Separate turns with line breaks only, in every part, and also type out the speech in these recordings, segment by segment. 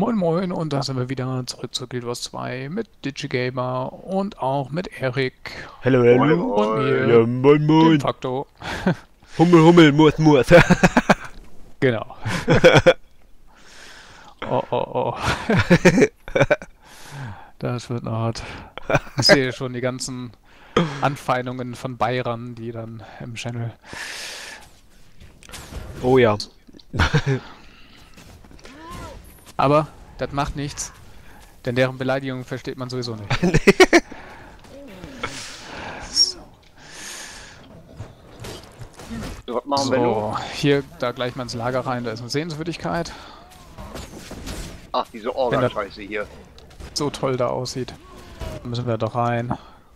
Moin Moin und da sind wir wieder zurück zu Guild Wars 2 mit Digigamer und auch mit Erik
Hallo,
Moin,
hallo.
und
moin.
mir,
Ja, moin,
dem
moin.
Faktor.
Hummel, Hummel, Murz, Murz.
Genau. Oh, oh, oh. Das wird noch hart. Ich sehe schon die ganzen Anfeindungen von Bayrern, die dann im Channel.
Oh ja.
Aber das macht nichts, denn deren Beleidigung versteht man sowieso nicht. So,
So, was machen wir nun?
so, hier da gleich mal ins Lager rein, da ist eine Sehenswürdigkeit.
Ach, diese Orga-Scheiße hier.
So toll da aussieht. Da müssen wir doch rein.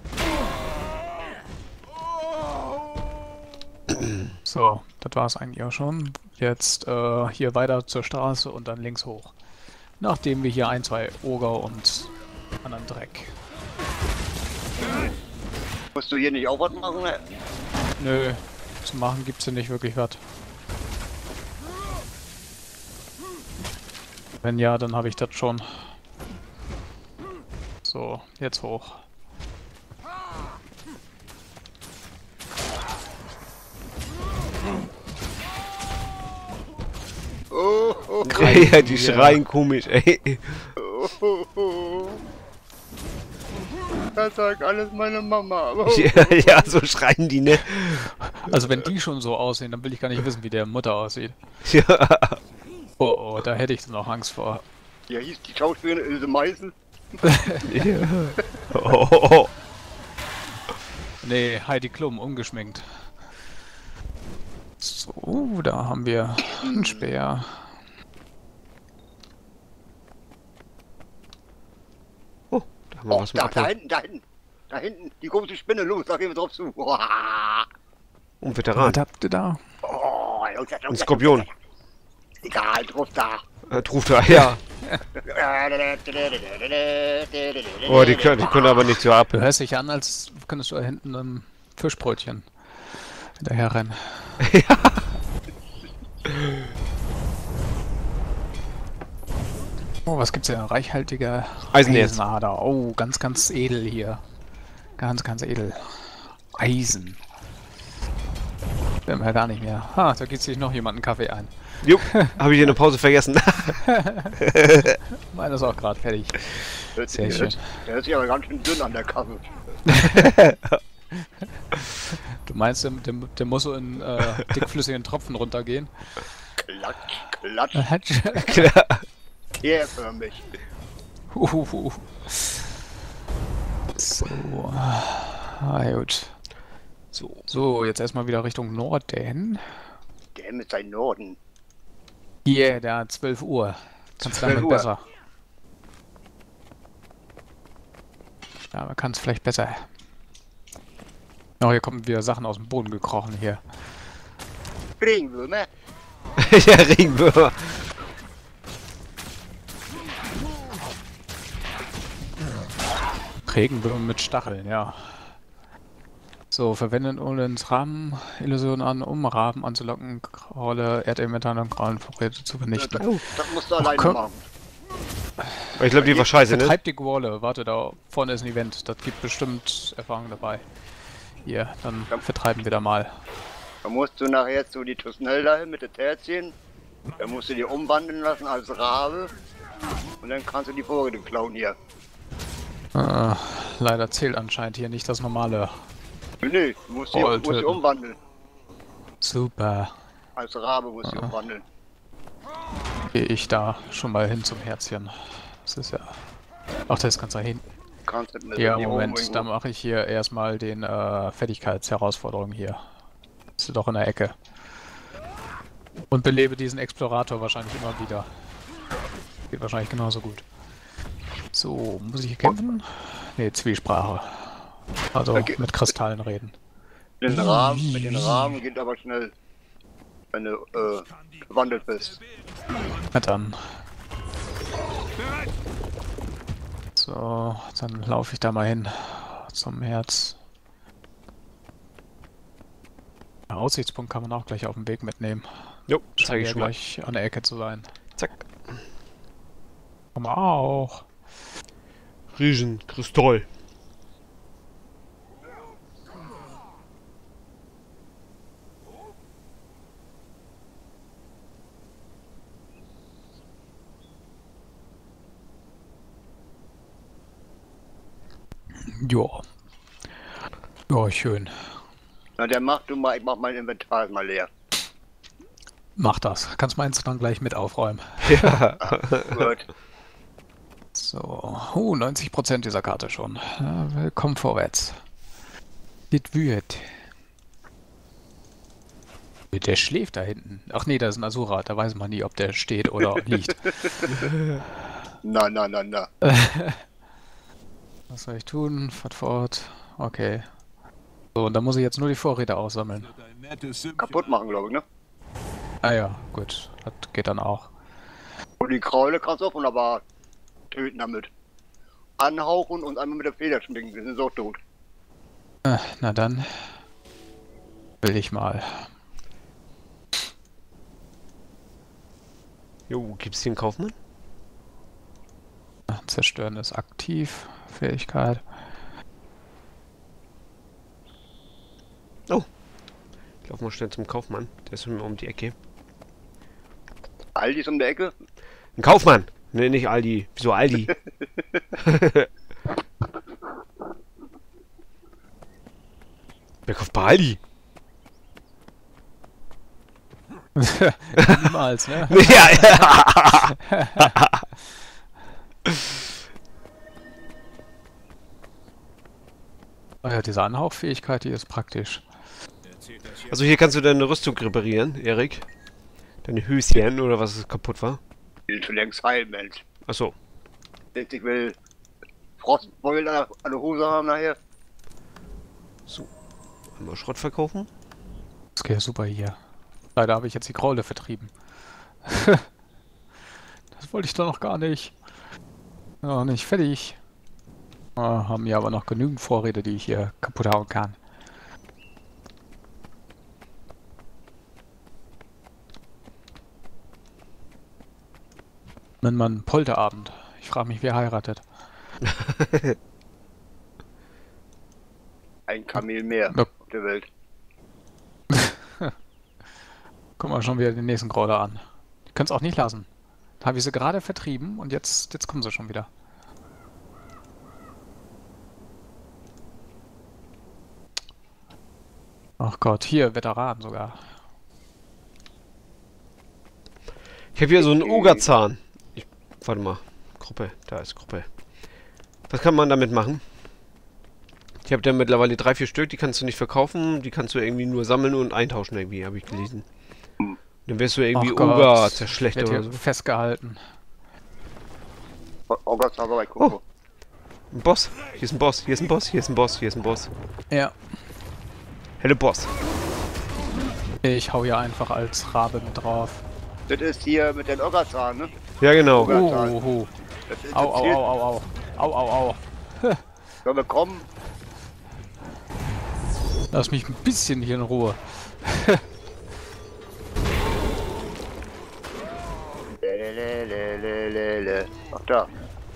So, das war es eigentlich auch schon. Jetzt hier weiter zur Straße und dann links hoch. Nachdem wir hier ein, zwei Oger und anderen Dreck.
Musst du hier nicht auch was machen? Ne?
Nö, zu machen gibt's hier nicht wirklich was. Wenn ja, dann habe ich das schon. So, jetzt hoch.
Oh, oh,
Ja, die schreien komisch, ey.
oh. Das sagt alles meine Mama. Oh.
Ja, so schreien die, ne?
Also wenn die schon so aussehen, dann will ich gar nicht wissen, wie der Mutter aussieht.
Ja.
Oh, oh, da hätte ich dann auch Angst vor.
Ja, hieß die Schauspielerin Ilse Meißen.
Oh, oh, oh.
Nee, Heidi Klum, ungeschminkt. So, da haben wir einen Speer.
Oh, da haben wir
Oh,
was mit
da
Abhol.
hinten, da hinten. Da hinten, die große Spinne, los, da gehen wir drauf zu. Oh,
Und Veteran.
Was habt ihr da?
los,
Ein Skorpion.
Egal, drauf da.
Ruft er, ja. Oh, die können aber nicht so ab.
Du hörst dich an, als könntest du da hinten ein Fischbrötchen hinterher rennen. Oh, was gibt's hier? Reichhaltige
Eisenerz.
Eisenader. Oh, ganz, ganz edel hier. Ganz, ganz edel. Eisen. Werden wir gar nicht mehr. Ha, da geht sich noch jemand einen Kaffee ein.
Jo, habe ich in der Pause vergessen.
Meiner ist auch gerade fertig. Sehr schön.
Der hört sich aber ganz schön dünn an der Kasse.
Du meinst, der muss so in dickflüssigen Tropfen runtergehen?
Klatsch, klatsch,
Klar.
kehrförmig.
So. Ah, gut. So, jetzt erstmal wieder Richtung Norden.
Der mit seinem Norden.
Hier, da 12 Uhr. Kannst du
12
damit
Uhr.
besser. Ja, man kann es vielleicht besser. Oh, hier kommen wieder Sachen aus dem Boden gekrochen hier.
Regenwürmer.
Ja, Regenwürmer.
Regenwürmer mit Stacheln, ja. So, verwenden Olens Rahmen-Illusion an, um Raben anzulocken, Rolle, Erdelementar und Grauenvorräte zu vernichten.
Das musst du alleine
komm.
machen.
Ich glaube, die war scheiße, ne?
Vertreibt die Gwalle. Warte, da vorne ist ein Event. Das gibt bestimmt Erfahrung dabei. Hier, dann vertreiben wir da mal.
Da musst du nachher zu die Tusnelda mit den Tärzchen. Da musst du die umwandeln lassen als Rabe. Und dann kannst du die Vorräte klauen hier.
Leider zählt anscheinend hier nicht das normale.
Nee, du musst die
Töten.
umwandeln.
Super.
Als Rabe musst du umwandeln.
Gehe ich da schon mal hin zum Herzchen. Das ist ja... Ach, das ist ganz da hinten.
Kannst du mit
Ja,
die
Moment,
irgendwo-
da mache ich hier erstmal den Fertigkeitsherausforderung hier. Ist doch in der Ecke. Und belebe diesen Explorator wahrscheinlich immer wieder. Geht wahrscheinlich genauso gut. So, muss ich hier kämpfen? Ne, Zwiesprache. Also
Okay.
mit Kristallen reden.
mit den Rahmen geht aber schnell. Wenn du gewandelt bist.
Na dann. So, dann laufe ich da mal hin zum Herz. Ja, Aussichtspunkt kann man auch gleich auf dem Weg mitnehmen.
Jo,
Scheint
zeige ich
ja
schon mal.
gleich an der Ecke zu sein.
Zack.
Komm auch.
Riesenkristall.
Ja. Ja, schön.
Na, der macht du mal, ich mach mein Inventar mal leer.
Mach das. Kannst meins dann gleich mit aufräumen.
Ja.
Gut.
So. 90% dieser Karte schon. Ja, willkommen vorwärts. Dit wird. Der schläft da hinten. Ach nee, da ist ein Asura. Da weiß man nie, ob der steht oder liegt.
Na.
Was soll ich tun? Fahrt fort. Okay. So, und dann muss ich jetzt nur die Vorräte aussammeln.
Kaputt machen, glaube ich, ne?
Ah ja, gut. Das geht dann auch.
Und die Kraule kannst du auch wunderbar töten damit. Anhauchen und einmal mit der Feder schminken, die sind so tot.
Na dann. Will ich mal.
Jo, gibt's hier einen Kaufmann?
Zerstören ist aktiv. Fähigkeit.
Oh. Ich lauf mal schnell zum Kaufmann. Der ist um die Ecke.
Aldi ist um der Ecke.
Ein Kaufmann! Ne, nicht Aldi. Wieso Aldi? Wer kauft bei Aldi?
Niemals, ne?
Ja, ja.
Oh ja, diese Anhauchfähigkeit, die ist praktisch.
Also hier kannst du deine Rüstung reparieren, Erik. Deine Höschen oder was kaputt war.
Ich will schon längst heilen, Mensch.
Achso.
Ich will Frostbeul an der Hose haben nachher.
So. Einmal Schrott verkaufen.
Das geht ja super hier. Leider habe ich jetzt die Kraule vertrieben. Das wollte ich doch noch gar nicht. Noch nicht fertig. Haben ja aber noch genügend Vorräte, die ich hier kaputt hauen kann. Nennt man Polterabend. Ich frage mich, wer heiratet.
Ein Kamel mehr
Ja.
auf der Welt.
Guck mal schon wieder den nächsten Crawler an. Ich kann es auch nicht lassen. Da habe ich sie gerade vertrieben und jetzt kommen sie schon wieder. Ach Gott, hier, Veteran sogar.
Ich habe hier so einen Ogerzahn. Warte mal. Gruppe. Da ist Gruppe. Was kann man damit machen? Ich habe da mittlerweile 3, 4 Stück. Die kannst du nicht verkaufen. Die kannst du irgendwie nur sammeln und eintauschen irgendwie, habe ich gelesen. Dann wirst du irgendwie
Ach Gott,
Oger zerschlecht
werd
oder
hier
so.
festgehalten.
Oh Gott, aber bei Kuko.
Ein Boss. Hier ist ein Boss. Hier ist ein Boss. Hier ist ein Boss. Hier ist ein Boss.
Ja.
Helle Boss.
Ich hau hier einfach als Rabe mit drauf.
Das ist hier mit den Oggerzahn, ne?
Ja, genau.
Oh.
Das ist
Au, au, au, au, au. Au, au, au.
Sollen wir kommen?
Lass mich ein bisschen hier in Ruhe.
Ach da.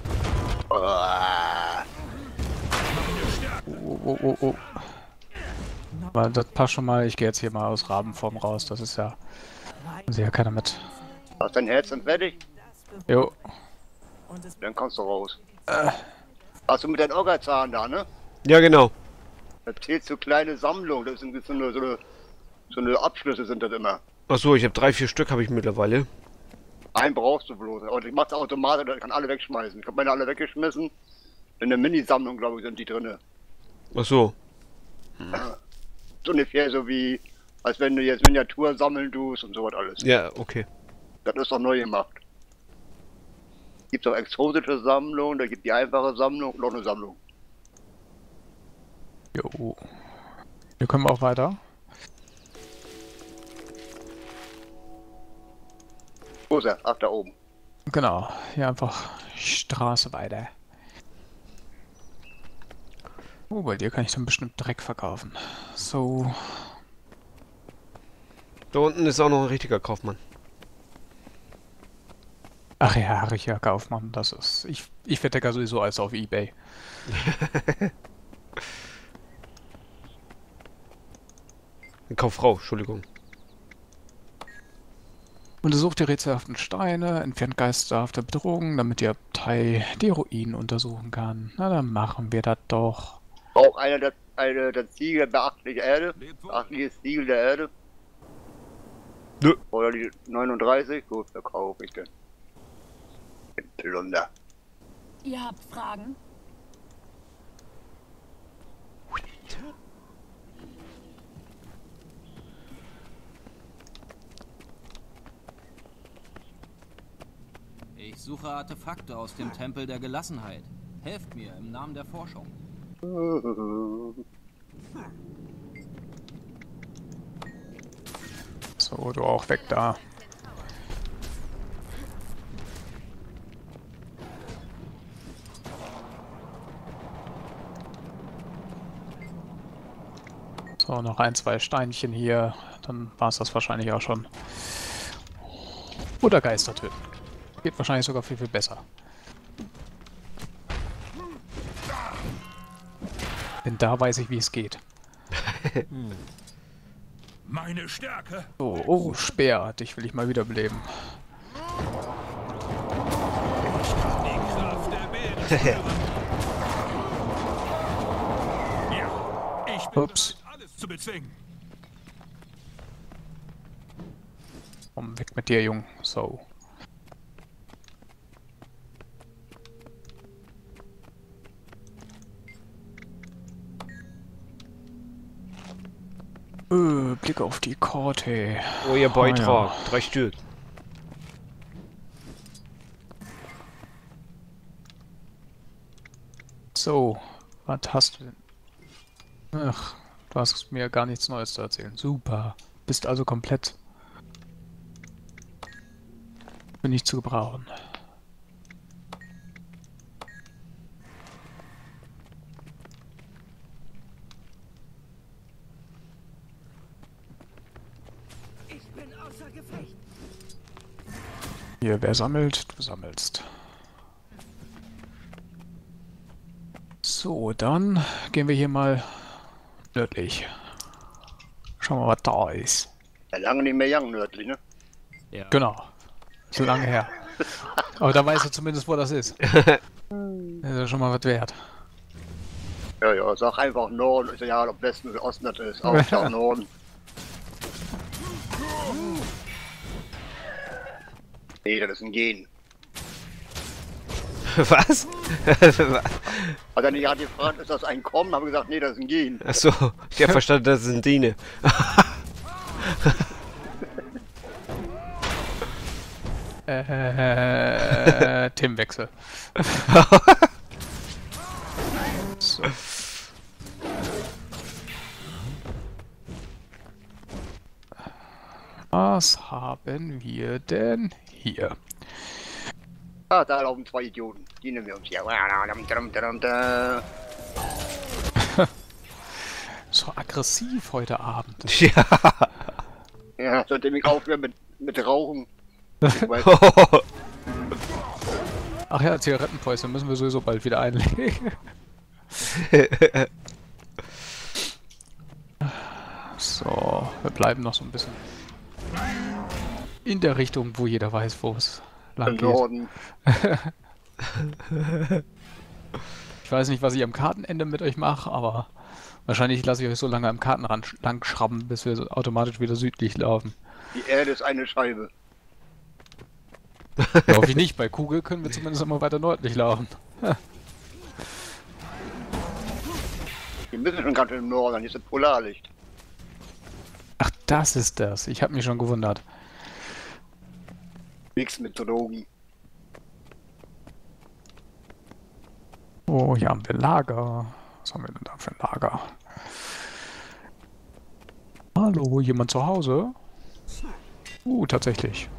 Oh. Aber das passt schon mal. Ich gehe jetzt hier mal aus Rabenform raus. Das ist ja... Sehe ja keiner mit.
Hast dein Herz dann fertig?
Jo.
Dann kommst du raus. Hast du mit deinem Oggerzahn da, ne?
Ja, genau.
Das zählt so kleine Sammlung. Das sind so eine Abschlüsse sind das immer.
Achso, ich habe 3, 4 Stück habe ich mittlerweile.
Einen brauchst du bloß. Und ich mach's automatisch, ich kann alle wegschmeißen. Ich habe meine alle weggeschmissen. In der Mini-Sammlung, glaube ich, sind die drinne.
Achso.
So ungefähr so wie, als wenn du jetzt Miniatur sammeln tust und sowas alles.
Ja, okay.
Das ist doch neu gemacht. Gibt auch exotische Sammlungen, da gibt die einfache Sammlung und noch eine Sammlung.
Jo. Hier können wir auch weiter.
Wo ist er? Ach, da oben.
Genau. Hier einfach Straße weiter. Oh, bei dir kann ich dann bestimmt Dreck verkaufen. So.
Da unten ist auch noch ein richtiger Kaufmann.
Ach ja, Richard Kaufmann, das ist... Ich vertecke sowieso alles auf eBay.
Kauffrau, Entschuldigung.
Untersucht die rätselhaften Steine, entfernt geisterhafte Bedrohungen, damit die Abtei die Ruinen untersuchen kann. Na, dann machen wir das doch.
Braucht einer das Siegel beachtliche Erde? Beachtliches Siegel der Erde?
Nö.
Oder die 39? Gut, verkaufe ich den. Den Plunder.
Ihr habt Fragen?
Ich suche Artefakte aus dem Tempel der Gelassenheit. Helft mir im Namen der Forschung.
So, du auch weg da. So, noch ein, zwei Steinchen hier. Dann war es das wahrscheinlich auch schon. Oder Geister töten. Geht wahrscheinlich sogar viel, viel besser. Denn da weiß ich, wie es geht.
Meine Stärke.
So, oh, Speer. Dich will ich mal wiederbeleben.
Die Kraft der Bären spüren. Ja, ich bin
Ups.
bereit, alles zu bezwingen.
Komm, weg mit dir, Jung. So. Blick auf die Karte.
Oh, ihr Beitrag.
Ah,
3 Stück.
So, was hast du denn? Ach, du hast mir gar nichts Neues zu erzählen. Super. Bist also komplett. Bin nicht zu gebrauchen. Hier, wer sammelt? Du sammelst. So, dann gehen wir hier mal nördlich. Schauen wir mal, was da ist.
Ja, lange nicht mehr Young nördlich, ne?
Ja.
Genau. So lange her. Aber da weißt du zumindest, wo das ist. Das ist ja schon mal was wert.
Ja, ja, sag einfach Norden. Ist ja, ob Westen oder Osten das ist. Auch sag Norden. Nee, das ist ein Gen.
Was?
Hat er nicht gefragt, ist das ein Kommen? Habe gesagt, nee, das ist ein Gen.
Achso, ich hab verstanden, das sind Diene.
Themenwechsel. So. Was haben wir denn hier?
Ah, da laufen 2 Idioten. Die nehmen wir uns hier.
So aggressiv heute Abend.
Ja.
Ja, seitdem ich aufhöre mit Rauchen. Ich weiß,
Ach ja, Zigarettenpäuschen müssen wir sowieso bald wieder einlegen. So, wir bleiben noch so ein bisschen in der Richtung, wo jeder weiß, wo es lang
im
geht.
Norden.
Ich weiß nicht, was ich am Kartenende mit euch mache, aber wahrscheinlich lasse ich euch so lange am Kartenrand lang schrauben, bis wir so automatisch wieder südlich laufen.
Die Erde ist eine Scheibe.
Ja, hoffe ich nicht. Bei Kugel können wir zumindest immer weiter nördlich laufen.
Wir müssen schon ganz im Norden, hier ist das Polarlicht.
Ach, das ist das. Ich habe mich schon gewundert.
Nix mit Drogen.
Oh, hier haben wir Lager. Was haben wir denn da für ein Lager? Hallo, jemand zu Hause? Tatsächlich.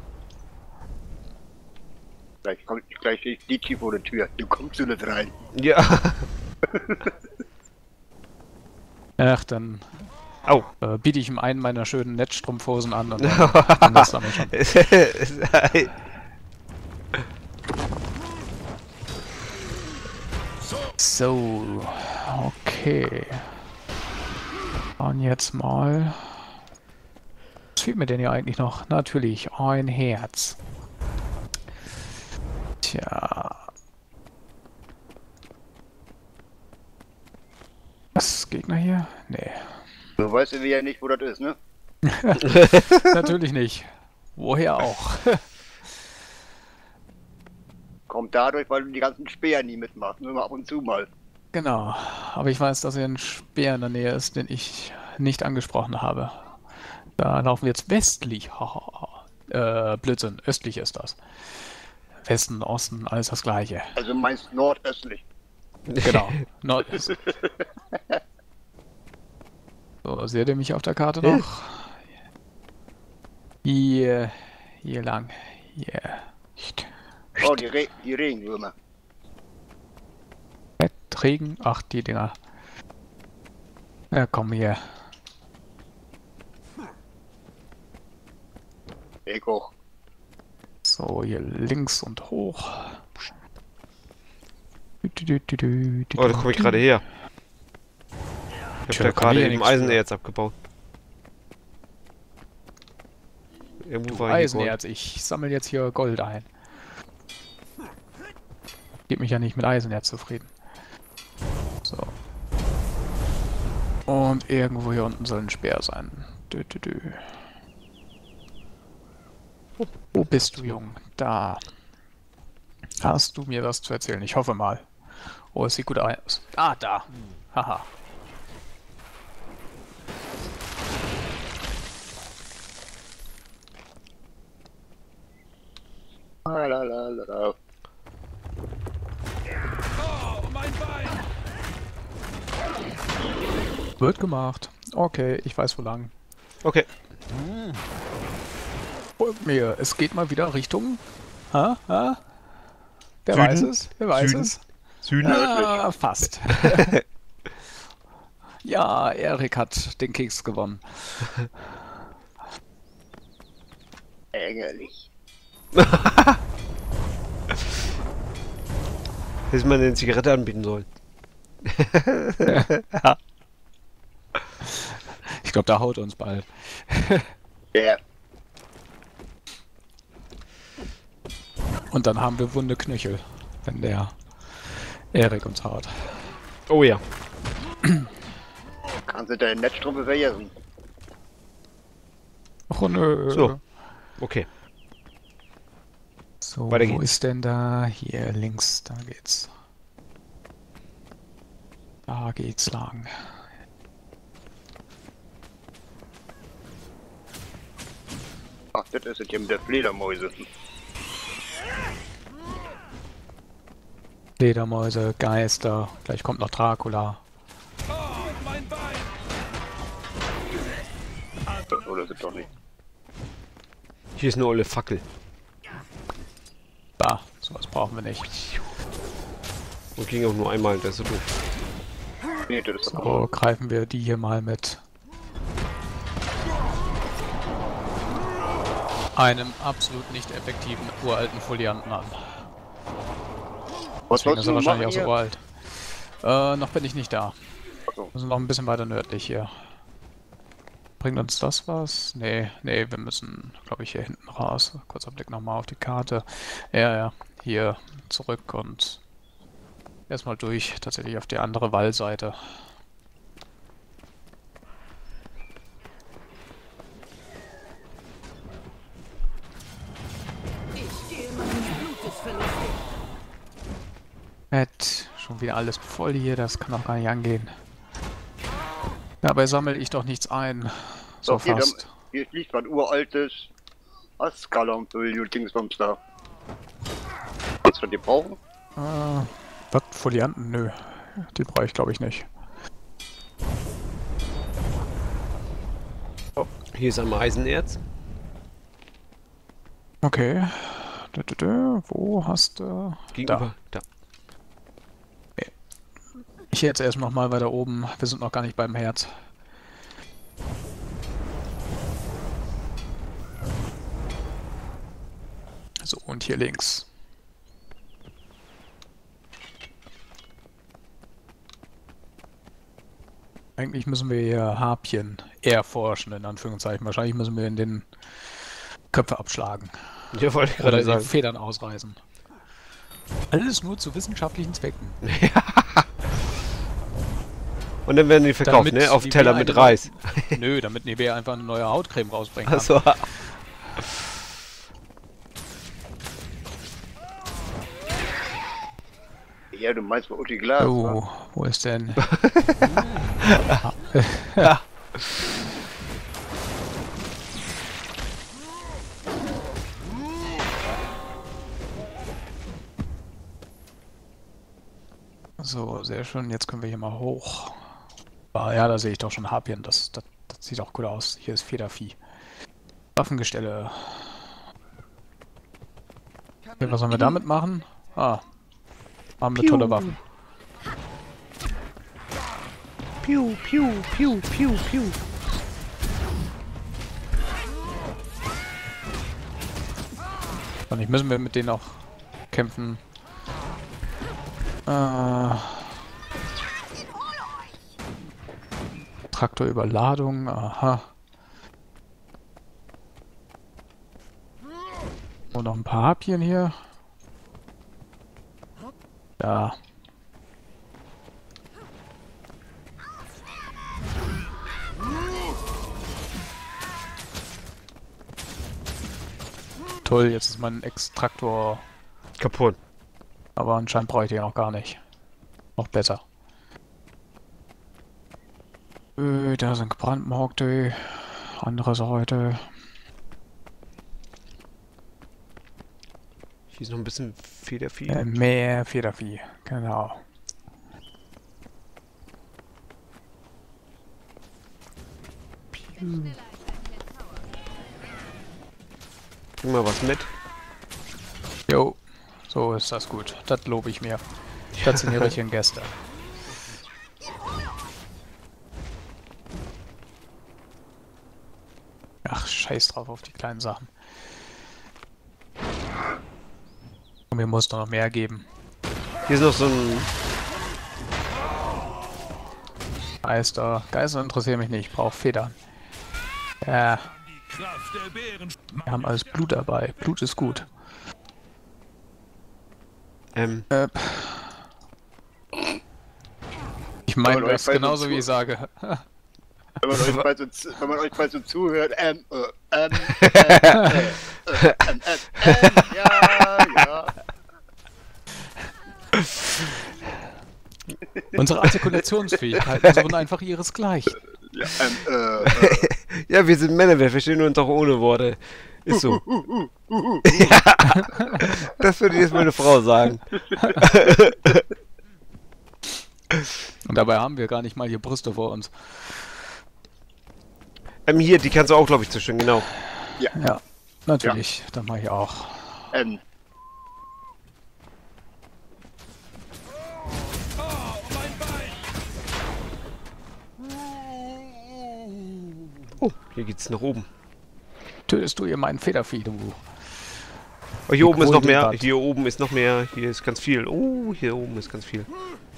Gleich steht die Tür vor der Tür. Du kommst du nicht rein.
Ja.
Ach, dann
Au.
biete ich ihm einen meiner schönen Netzstrumpfhosen an und dann ist das dann schon. So, okay. Und jetzt mal. Was fehlt mir denn hier eigentlich noch? Natürlich, ein Herz. Tja. Was? Gegner hier? Nee.
Du weißt ja nicht, wo das ist, ne?
Natürlich nicht. Woher auch?
Kommt dadurch, weil du die ganzen Speer nie mitmachst, nur mal ab und zu mal.
Genau. Aber ich weiß, dass hier ein Speer in der Nähe ist, den ich nicht angesprochen habe. Da laufen wir jetzt westlich. Haha. Blödsinn. Östlich ist das. Westen, Osten, alles das Gleiche.
Also meinst nordöstlich.
Genau. Nordöstlich. So, seht ihr mich auf der Karte noch? Hier lang. Hier.
Oh, die Regenwürmer.
Regen, ach die Dinger. Ja, komm hier.
Ich auch.
So, hier links und hoch.
Oh, da komme ich gerade her. Ich
Tja,
habe da
kann hier
gerade eben
nichts
Eisenerz abgebaut. Irgendwo war hier Gold.
Eisenerz, ich sammle jetzt hier Gold ein. Gib mich ja nicht mit Eisenerz zufrieden. So. Und irgendwo hier unten soll ein Speer sein. Wo bist du, Jung? Da. Hast du mir was zu erzählen? Ich hoffe mal. Oh, es sieht gut aus. Ah, da. Haha.
Lalalala.
Oh, mein Bein!
Wird gemacht. Okay, ich weiß wo lang.
Okay.
Folgt mir. Es geht mal wieder Richtung... Ha? Ha? Wer
Süden?
weiß es? Wer weiß
Süden?
es?
Süden?
Ah, fast. Ja, Erik hat den Keks gewonnen.
Ärgerlich.
Hätte man eine Zigarette anbieten sollen.
Ich glaube, da haut uns bald.
Ja.
Und dann haben wir wunde Knöchel, wenn der Erik uns haut.
Oh ja.
Kannst du deine Netzstrumpfe vergessen.
Oh nö.
So. Okay.
So,
Weiter
wo
geht's.
ist denn da? Hier links, da geht's. Da geht's lang.
Ach, das ist es hier mit der Fledermäuse.
Fledermäuse, Geister, gleich kommt noch Dracula.
Oh, mein Bein!
Oder ist es doch nicht?
Hier ist eine olle Fackel.
Bah, sowas brauchen wir nicht.
Und ging auch nur einmal, das ist so doof.
Nee, das ist doch
So, greifen wir die hier mal mit einem absolut nicht effektiven uralten Folianten an.
Was
Deswegen
sollst
ist
du
er wahrscheinlich auch
machen
so
hier?
uralt. Noch bin ich nicht da.
Achso.
Wir sind noch ein bisschen weiter nördlich hier. Bringt uns das was? Nee, nee, wir müssen, glaube ich, hier hinten raus. Kurzer Blick nochmal auf die Karte. Ja, ja, hier zurück und erstmal durch, tatsächlich auf die andere Wallseite. Schon wieder alles voll hier, das kann auch gar nicht angehen. Dabei sammle ich doch nichts ein. So
Doch,
fast.
hier liegt was uraltes Askalampel, Dingsbums da. Willst du die brauchen?
Was? Folianten? Nö. Die brauche ich glaube ich nicht.
Hier ist einmal Eisenerz.
Okay. Wo hast du...
Gegenüber. Da.
Ich jetzt erst noch mal weiter oben. Wir sind noch gar nicht beim Herz. So, und hier links. Eigentlich müssen wir hier Harpien erforschen, in Anführungszeichen. Wahrscheinlich müssen wir in den Köpfe abschlagen.
Ja, wollte ich
Oder
gerade
die
sagen.
Federn ausreißen. Alles nur zu wissenschaftlichen Zwecken.
Und dann werden die verkauft,
Damit
ne? Auf
Nivea
Teller mit
eine-
Reis.
Nö, damit Nivea einfach eine neue Hautcreme rausbringen kann.
Achso.
Ja, du meinst bei Utti Glas,
Oh,
wa?
wo ist denn? So, sehr schön. Jetzt können wir hier mal hoch. Ah, ja, da sehe ich doch schon Harpien. Das sieht auch gut aus. Hier ist Federvieh. Waffengestelle. Okay, was sollen wir damit machen? Ah, haben wir tolle Waffen.
Piu, piu, piu, piu, piu.
Und nicht müssen wir mit denen auch kämpfen. Traktorüberladung, aha. Und noch ein paar Harpien hier. Ja. Toll, jetzt ist mein Extraktor,
Kaputt.
aber anscheinend brauche ich den auch gar nicht. Noch besser. Da sind gebrandmarkte, andere Seite.
Hier ist noch ein bisschen Federvieh.
Mehr Federvieh, genau.
Bring mal was mit.
Jo, so ist das gut. Das lobe ich mir. Das sind die richtigen Gäste. Ach, scheiß drauf auf die kleinen Sachen. Und mir muss noch mehr geben.
Hier ist noch so ein...
Geister. Geister interessieren mich nicht. Ich brauche Federn. Ja,
Die Kraft der Bären.
wir haben alles Blut dabei. Blut ist gut. Ich meine
Aber
das
bei so
genauso, wie
zu-
ich sage.
Wenn man euch mal so zuhört, ja.
Unsere Artikulationsfähigkeiten suchen einfach ihresgleichen.
Ja,
Ja, wir sind Männer, wir verstehen uns doch ohne Worte. Ist so. Ja, das würde jetzt meine Frau sagen.
Und dabei haben wir gar nicht mal hier Brüste vor uns.
Hier, die kannst du auch, glaube ich, zerstören, genau.
Ja, natürlich. Das mache ich auch.
Oh, hier geht's nach oben.
Tötest du ihr meinen Federvieh, du.
Oh, hier oben ist noch mehr.
Kohldebatt.
Hier oben ist noch mehr. Hier ist ganz viel. Oh, hier oben ist ganz viel.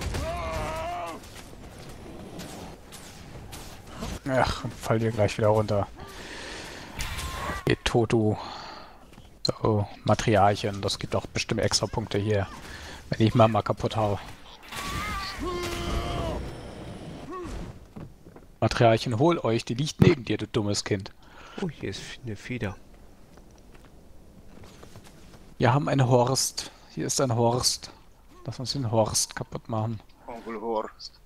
Ach, fall dir gleich wieder runter. Geht tot, du. So, Materialien. Das gibt auch bestimmt extra Punkte hier. Wenn ich Mama kaputt hau. Materialien, hol euch. Die liegt neben dir, du dummes Kind.
Oh, hier ist eine Feder.
Wir haben einen Horst. Hier ist ein Horst. Lass uns den Horst kaputt machen.
Onkel Horst.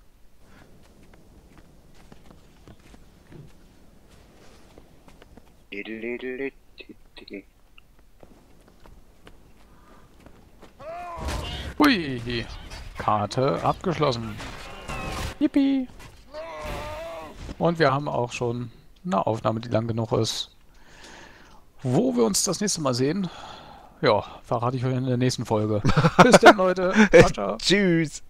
Hui. Karte abgeschlossen. Yippie. Und wir haben auch schon eine Aufnahme, die lang genug ist. Wo wir uns das nächste Mal sehen, ja, verrate ich euch in der nächsten Folge. Bis dann, Leute. Ciao, ciao.
Tschüss.